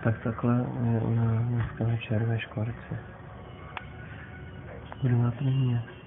Tak takhle je u nás dneska večer ve Škvarci. Budeme na to mět.